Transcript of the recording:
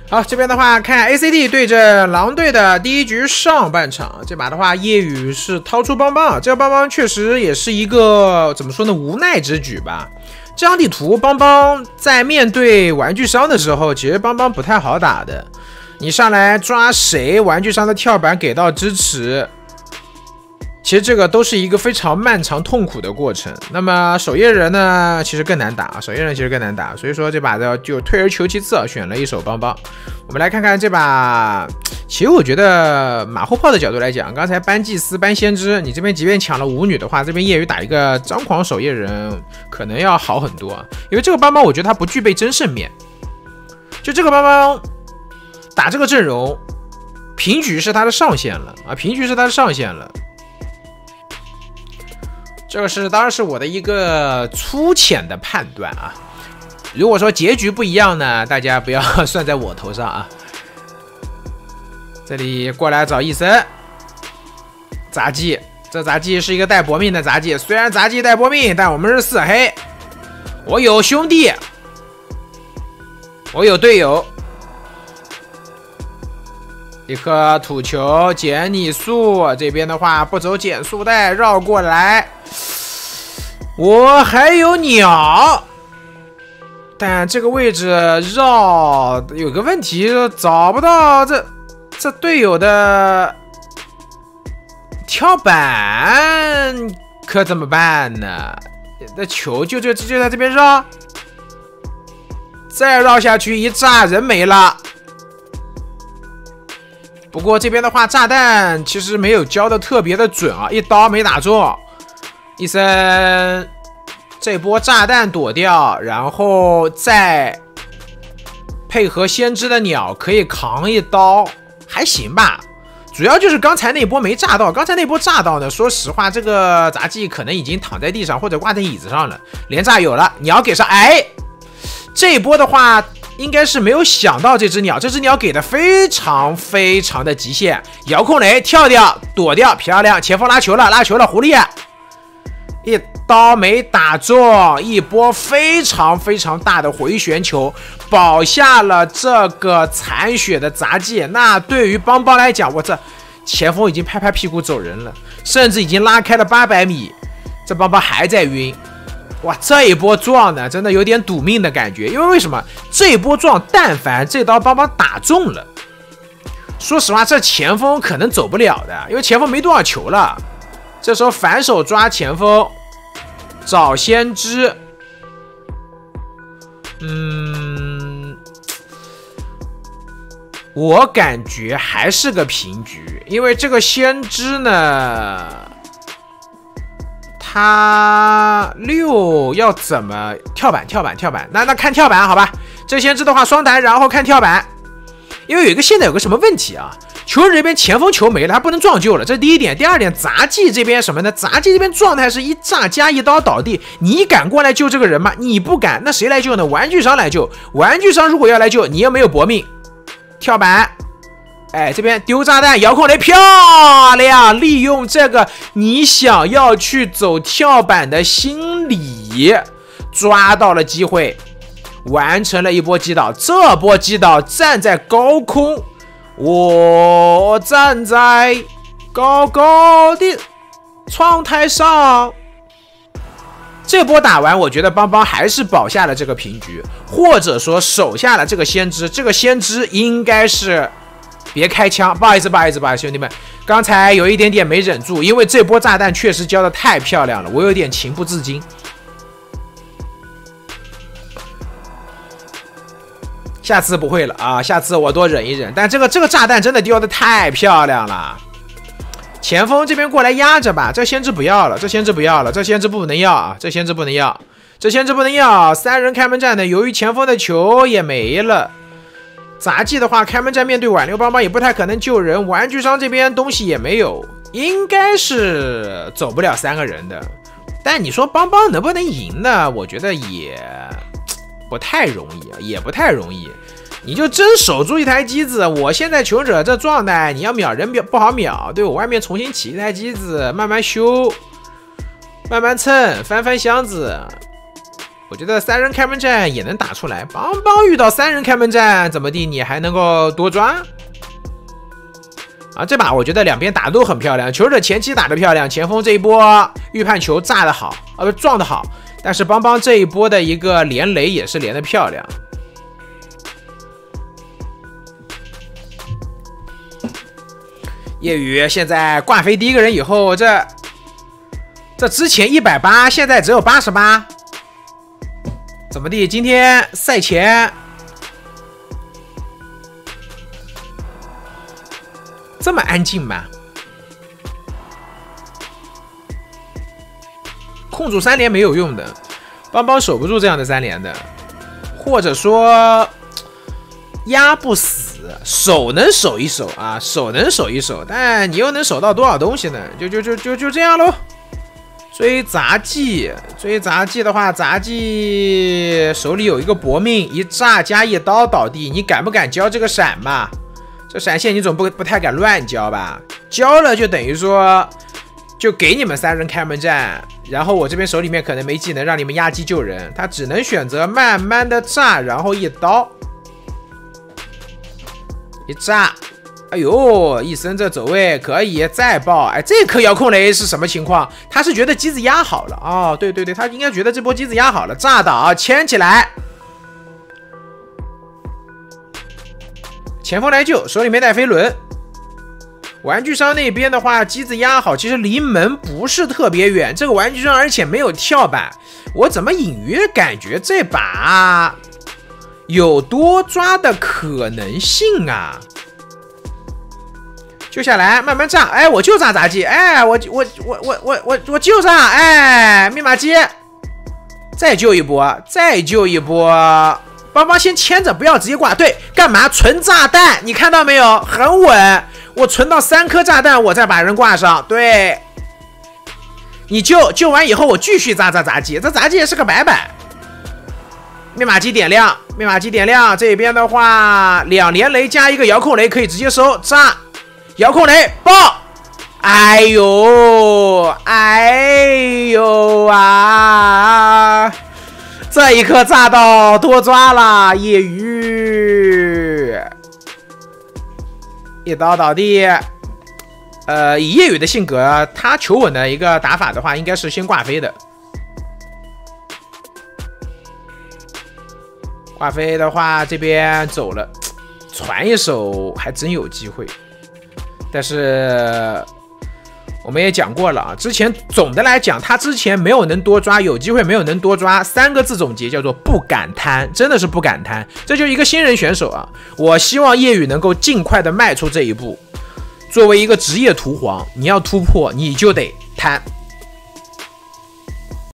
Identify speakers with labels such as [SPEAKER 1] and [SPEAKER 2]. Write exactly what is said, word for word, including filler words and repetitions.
[SPEAKER 1] 好，这边的话看 A C T 对阵狼队的第一局上半场，这把的话夜雨是掏出邦邦，这个邦邦确实也是一个怎么说呢，无奈之举吧。这张地图邦邦在面对玩具商的时候，其实邦邦不太好打的。你上来抓谁，玩具商的跳板给到支持，其实这个都是一个非常漫长痛苦的过程。那么守夜人呢，其实更难打，守夜人其实更难打，所以说这把的就退而求其次，选了一手邦邦。我们来看看这把，其实我觉得马后炮的角度来讲，刚才搬祭司搬先知，你这边即便抢了舞女的话，这边夜雨打一个张狂守夜人可能要好很多，因为这个邦邦我觉得他不具备真胜面，就这个邦邦打这个阵容，平局是他的上限了啊，平局是他的上限了。这个是当然是我的一个粗浅的判断啊。如果说结局不一样呢，大家不要算在我头上啊。这里过来找异森，杂技，这杂技是一个带搏命的杂技，虽然杂技带搏命，但我们是四黑，我有兄弟，我有队友。一颗土球减你速，这边的话不走减速带绕过来，我还有鸟，但这个位置绕有个问题，找不到这这队友的跳板，可怎么办呢？那球就就就在这边绕，再绕下去一炸人没了。不过这边的话，炸弹其实没有交的特别的准啊，一刀没打中。医生这波炸弹躲掉，然后再配合先知的鸟，可以扛一刀，还行吧。主要就是刚才那波没炸到，刚才那波炸到呢，说实话，这个杂技可能已经躺在地上或者挂在椅子上了。连炸有了，鸟给上，哎，这一波的话。应该是没有想到这只鸟，这只鸟给的非常非常的极限，遥控雷跳掉躲掉，漂亮，前锋拉球了，拉球了，狐狸一刀没打中，一波非常非常大的回旋球保下了这个残血的杂技。那对于邦邦来讲，我这前锋已经拍拍屁股走人了，甚至已经拉开了八百米，这邦邦还在晕。哇，这一波撞呢，真的有点赌命的感觉。因为为什么这一波撞，但凡这刀邦邦打中了，说实话，这前锋可能走不了的，因为前锋没多少球了。这时候反手抓前锋，找先知，嗯，我感觉还是个平局，因为这个先知呢。他六要怎么跳板？跳板，跳板。那那看跳板，好吧。这先知的话，双弹，然后看跳板。因为有一个现在有个什么问题啊？球人这边前锋球没了，他不能撞救了，这是第一点。第二点，杂技这边什么呢？杂技这边状态是一炸加一刀倒地，你敢过来救这个人吗？你不敢，那谁来救呢？玩具商来救。玩具商如果要来救，你又没有搏命，跳板。哎，这边丢炸弹，遥控雷，漂亮！利用这个你想要去走跳板的心理，抓到了机会，完成了一波击倒。这波击倒站在高空，我站在高高的窗台上。这波打完，我觉得邦邦还是保下了这个平局，或者说守下了这个先知。这个先知应该是。别开枪，不好意思，不好意思，不好意思，兄弟们，刚才有一点点没忍住，因为这波炸弹确实交的太漂亮了，我有点情不自禁。下次不会了啊，下次我多忍一忍。但这个这个炸弹真的丢的太漂亮了。前锋这边过来压着吧，这先知不要了，这先知不要了，这先知不能要啊，这先知不能要，这先知不能要。三人开门战呢，由于前锋的球也没了。杂技的话，开门战面对挽留邦邦也不太可能救人，玩具商这边东西也没有，应该是走不了三个人的。但你说邦邦能不能赢呢？我觉得也不太容易啊，也不太容易。你就真守住一台机子，我现在求者这状态，你要秒人不好秒，对我外面重新起一台机子，慢慢修，慢慢蹭，翻翻箱子。 我觉得三人开门战也能打出来。邦邦遇到三人开门战怎么地？你还能够多抓？啊，这把我觉得两边打的都很漂亮。球者前期打的漂亮，前锋这一波预判球炸的好，啊不撞的好。但是邦邦这一波的一个连雷也是连的漂亮。夜雨现在挂飞第一个人以后，这这之前一百八，现在只有八十八。怎么地？今天赛前这么安静吗？控住三连没有用的，邦邦守不住这样的三连的，或者说压不死，守能守一守啊，守能守一守，但你又能守到多少东西呢？就就就就就这样喽。追杂技，追杂技的话，杂技手里有一个搏命，一炸加一刀倒地，你敢不敢交这个闪吧？这闪现你总不不太敢乱交吧？交了就等于说，就给你们三人开门战，然后我这边手里面可能没技能让你们压机救人，他只能选择慢慢的炸，然后一刀一炸。哎呦，一生这走位可以再爆！哎，这颗遥控雷是什么情况？他是觉得机子压好了哦，对对对，他应该觉得这波机子压好了，炸倒牵起来，前锋来救，手里没带飞轮。玩具商那边的话，机子压好，其实离门不是特别远。这个玩具商而且没有跳板，我怎么隐约感觉这把有多抓的可能性啊？救下来，慢慢炸，哎，我就炸杂技，哎，我我我我我我我就炸，哎，密码机，再救一波，再救一波，邦邦先牵着，不要直接挂，对，干嘛？存炸弹，你看到没有？很稳，我存到三颗炸弹，我再把人挂上，对，你救救完以后，我继续炸炸杂技，这杂技也是个白板，密码机点亮，密码机点亮，这边的话，两连雷加一个遥控雷可以直接收，炸。遥控雷爆！哎呦，哎呦啊！这一颗炸到多抓了，夜雨一刀倒地。呃，以夜雨的性格，他求稳的一个打法的话，应该是先挂飞的。挂飞的话，这边走了，传一手还真有机会。但是我们也讲过了啊，之前总的来讲，他之前没有能多抓，有机会没有能多抓，三个字总结叫做不敢贪，真的是不敢贪。这就是一个新人选手啊，我希望夜雨能够尽快的迈出这一步。作为一个职业屠皇，你要突破，你就得贪。